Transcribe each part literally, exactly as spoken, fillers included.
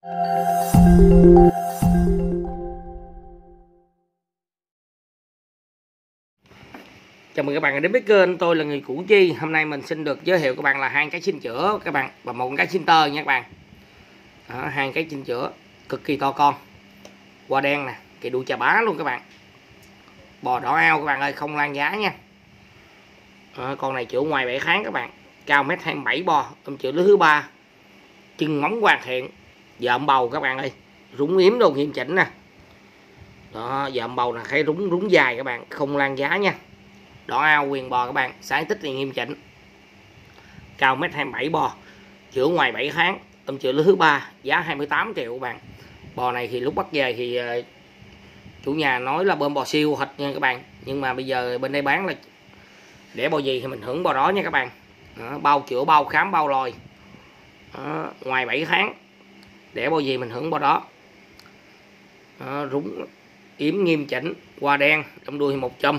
Chào mừng các bạn đến với kênh tôi là người Củ Chi. Hôm nay mình xin được giới thiệu các bạn là hai cái sinh chữa các bạn và một cái sinh tơ nha các bạn. Đó, hai cái sinh chữa cực kỳ to con, hoa đen nè, cái đuôi chà bá luôn các bạn. Bò đỏ ao các bạn ơi, không lan giá nha. Đó, con này chữa ngoài bảy tháng các bạn, cao mét hai mươi bảy bò, tôm chữa lứa thứ ba, chân móng hoàn thiện, dợm bầu các bạn ơi, rúng yếm đồ nghiêm chỉnh nè. Đó, dợm bầu là thấy rúng rúng dài các bạn, không lan giá nha. Đỏ ao quyền bò các bạn, sáng tích thì nghiêm chỉnh, cao mét hai mươi bảy bò, chữa ngoài bảy tháng, tôm chữa lứa thứ ba, giá hai mươi tám triệu các bạn. Bò này thì lúc bắt về thì uh, chủ nhà nói là bơm bò siêu thịt nha các bạn, nhưng mà bây giờ bên đây bán là để bò gì thì mình hưởng bò đó nha các bạn. Đó, bao chữa bao khám bao lòi. Đó, ngoài bảy tháng để bò gì mình hưởng bò đó. Đó, rúng yếm nghiêm chỉnh, hoa đen, đâm đuôi một châm,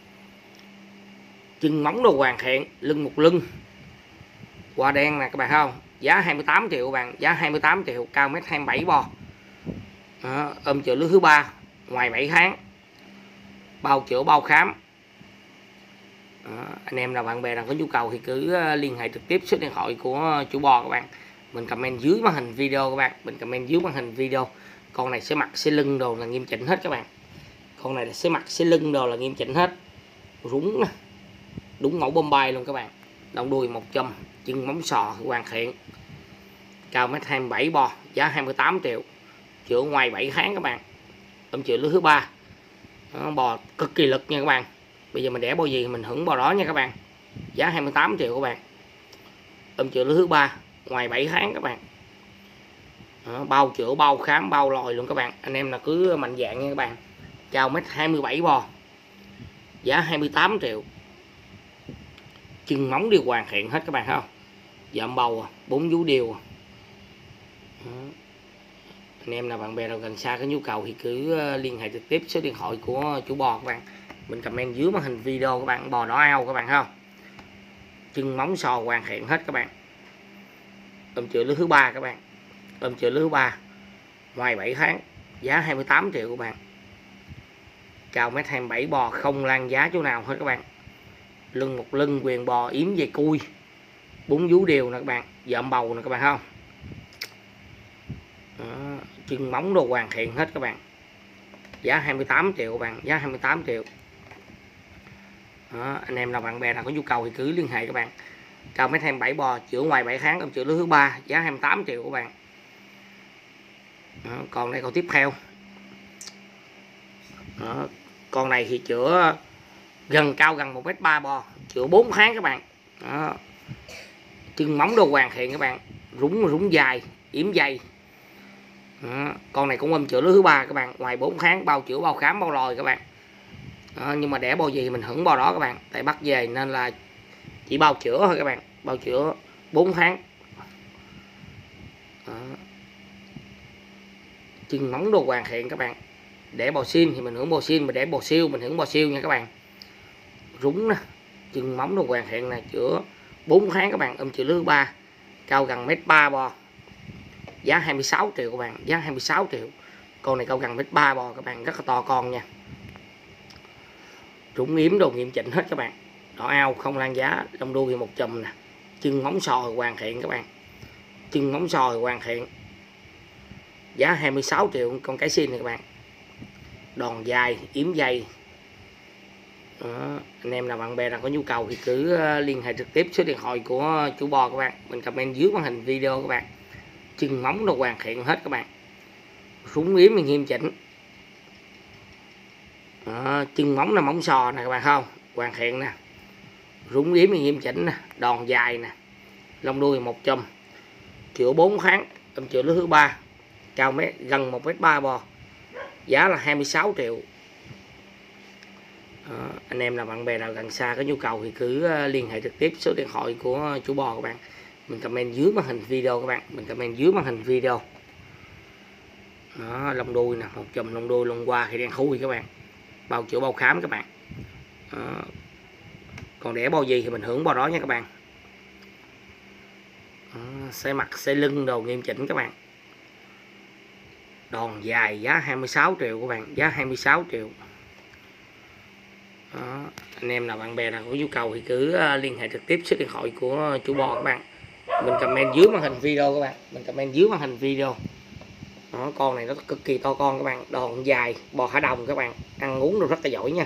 chân móng đồ hoàn thiện, lưng một lưng, hoa đen nè các bạn không, giá hai mươi tám triệu các bạn, giá hai mươi tám triệu, cao mét hai mươi bảy bò. Đó, ôm chữa lứa thứ ba, ngoài bảy tháng, bao chữa bao khám. Đó, anh em nào bạn bè nào có nhu cầu thì cứ liên hệ trực tiếp số điện thoại của chủ bò các bạn, mình comment dưới màn hình video các bạn, mình comment dưới màn hình video. Con này sẽ mặt sẽ lưng đồ là nghiêm chỉnh hết các bạn, con này sẽ mặt sẽ lưng đồ là nghiêm chỉnh hết, rúng đúng mẫu Bombay luôn các bạn, đầu đuôi một châm, chân móng sò hoàn thiện, cao mét hai mươi bảy bò, giá hai mươi tám triệu, chữa ngoài bảy tháng các bạn, tôm chữa lứa thứ ba. Đó, bò cực kỳ lực nha các bạn. Bây giờ mình đẻ bò gì mình hưởng bò đó nha các bạn, giá hai mươi tám triệu các bạn, tôm chữa lứa thứ ba, ngoài bảy tháng các bạn. Đó, bao chữa bao khám bao lòi luôn các bạn, anh em là cứ mạnh dạng nha các bạn. Cao mét hai mươi bảy bò, giá hai mươi tám triệu, chân móng đều hoàn thiện hết các bạn không, dợm bầu bốn vú đều. Đó, anh em nào bạn bè nào gần xa có nhu cầu thì cứ liên hệ trực tiếp số điện thoại của chủ bò các bạn, mình comment dưới màn hình video các bạn. Bò đỏ ao các bạn không, chân móng sò hoàn thiện hết các bạn, tôm chữa lứa thứ ba các bạn, tôm chữa lứa thứ ba, ngoài bảy tháng, giá hai mươi tám triệu các bạn, cao mét hai mươi bảy bò, không lan giá chỗ nào hết các bạn. Lưng một lưng, quyền bò yếm về cui, bốn vú đều nè các bạn, dợm bầu nè các bạn không. Đó, chân móng đồ hoàn thiện hết các bạn, giá hai mươi tám triệu các bạn, giá hai mươi tám triệu. Đó, anh em nào bạn bè nào có nhu cầu thì cứ liên hệ các bạn. Cao mét hai mươi bảy bò, chữa ngoài bảy tháng, tôm chữa lứa thứ ba, giá hai mươi tám triệu các bạn. Đó, còn đây con tiếp theo. Đó, con này thì chữa gần cao gần một mét ba bò, chữa bốn tháng các bạn. Đó, chân móng đồ hoàn thiện các bạn, rúng rúng dài, yếm dày. Đó, con này cũng ôm chữa lứa thứ ba các bạn, ngoài bốn tháng, bao chữa bao khám bao lòi các bạn. Đó, nhưng mà đẻ bò gì mình hưởng bò đó các bạn, tại bắt về nên là chỉ bao chữa thôi các bạn, bao chữa bốn tháng. Đó, chân móng đồ hoàn thiện các bạn, để bò xin thì mình hưởng bò xin, mà để bò siêu mình hưởng bò siêu nha các bạn. Rúng nè, chân móng đồ hoàn thiện này, chữa bốn tháng các bạn, ôm chữa lứa thứ ba, cao gần mét ba bò, giá hai mươi sáu triệu các bạn, giá hai mươi sáu triệu. Con này cao gần mét ba bò các bạn, rất là to con nha, rúng yếm đồ nghiêm chỉnh hết các bạn. Đỏ ao không lan giá, lông đuôi một chùm nè, chân móng sò hoàn thiện các bạn, chân móng sò hoàn thiện, giá hai mươi sáu triệu con cái xin này các bạn, đòn dài yếm dày. Đó, anh em nào bạn bè nào có nhu cầu thì cứ liên hệ trực tiếp số điện thoại của chủ bò các bạn, mình comment dưới màn hình video các bạn. Chân móng nó hoàn thiện hết các bạn, rúng yếm mình nghiêm chỉnh. Đó, chân móng là móng sò nè các bạn không, hoàn thiện nè, rúng yếm mình nghiêm chỉnh nè, đòn dài nè, lông đuôi một chùm, chữa bốn tháng, tôm chữa lứa thứ ba, cao mét gần một mét ba bò, giá là hai mươi sáu triệu. Đó, anh em nào bạn bè nào gần xa có nhu cầu thì cứ liên hệ trực tiếp số điện thoại của chủ bò các bạn, mình comment dưới màn hình video các bạn, mình comment dưới màn hình video. Đó, lông đuôi nè, một chùm lông đuôi lông qua thì đen thui các bạn, bao chữa bao khám các bạn. Đó, còn đẻ bao gì thì mình hưởng bao đó nha các bạn. Đó, xe mặt xe lưng đồ nghiêm chỉnh các bạn. đòn dài giá hai mươi sáu triệu các bạn, giá hai mươi sáu triệu. Đó. Anh em nào bạn bè nào có nhu cầu thì cứ liên hệ trực tiếp số điện thoại của chủ bò các bạn, mình comment dưới màn hình video các bạn, mình comment dưới màn hình video. Đó, con này nó cực kỳ to con các bạn, đòn dài, bò Hải Đồng các bạn, ăn uống được rất là giỏi nha.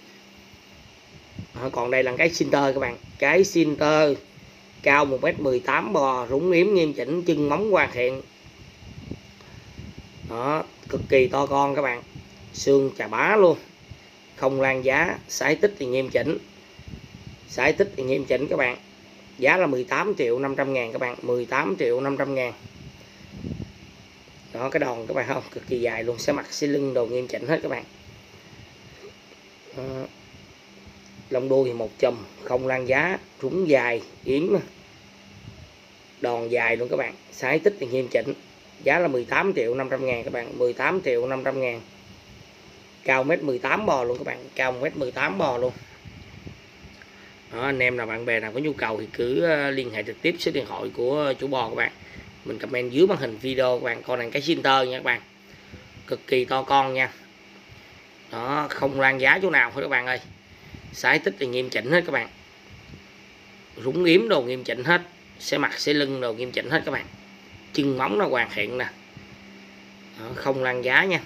Đó, còn đây là cái Sinter các bạn, cái Sinter cao một mét mười tám, bò rúng yếm nghiêm chỉnh, chân móng hoàn thiện. Đó, cực kỳ to con các bạn, xương chà bá luôn, không lan giá, sải tích thì nghiêm chỉnh, sải tích thì nghiêm chỉnh các bạn. Giá là mười tám triệu năm trăm ngàn các bạn, mười tám triệu năm trăm ngàn. Đó, cái đòn các bạn không, cực kỳ dài luôn, sẽ mặt sẽ lưng đồ nghiêm chỉnh hết các bạn. Đó. Lông đuôi thì một chùm, không lan giá, rúng dài, yếm, đòn dài luôn các bạn, sải tích thì nghiêm chỉnh. Giá là mười tám triệu năm trăm ngàn các bạn, mười tám triệu năm trăm ngàn. Cao mét mười tám bò luôn các bạn, cao một mét mười tám bò luôn. Đó, anh em nào bạn bè nào có nhu cầu thì cứ liên hệ trực tiếp số điện thoại của chủ bò các bạn, mình comment dưới màn hình video các bạn. Con này cái Sinter nha các bạn, cực kỳ to con nha. Đó, không lan giá chỗ nào hết các bạn ơi, sải tích thì nghiêm chỉnh hết các bạn, rúng yếm đồ nghiêm chỉnh hết, sẽ mặt sẽ lưng đồ nghiêm chỉnh hết các bạn, chân móng nó hoàn thiện nè. Đó, không lan giá nha.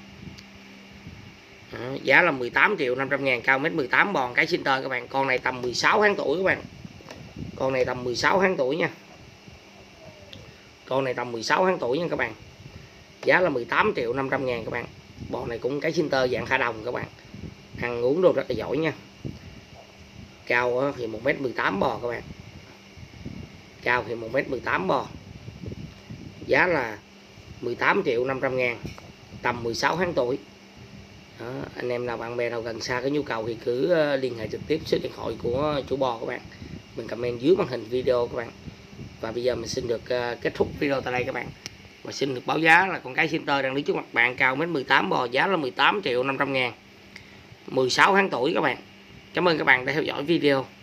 Đó, giá là mười tám triệu năm trăm ngàn, cao mét mười tám, bòn cái Sinter các bạn. Con này tầm mười sáu tháng tuổi các bạn, con này tầm mười sáu tháng tuổi nha, con này tầm mười sáu tháng tuổi nha các bạn. Giá là mười tám triệu năm trăm ngàn các bạn. Bò này cũng cái Sinter dạng Hải Đồng các bạn, ăn uống đồ rất là giỏi nha. Cao thì một mét mười tám bò các bạn, cao thì một mét mười tám bò. Giá là mười tám triệu năm trăm ngàn, tầm mười sáu tháng tuổi. Đó, anh em nào bạn bè nào gần xa có nhu cầu thì cứ liên hệ trực tiếp số điện thoại của chủ bò các bạn, mình comment dưới màn hình video các bạn. Và bây giờ mình xin được kết thúc video tại đây các bạn, và xin được báo giá là con cái Sinter đang đứng trước mặt bạn, cao mét mười tám bò, giá là mười tám triệu năm trăm ngàn, mười sáu tháng tuổi các bạn. Cảm ơn các bạn đã theo dõi video.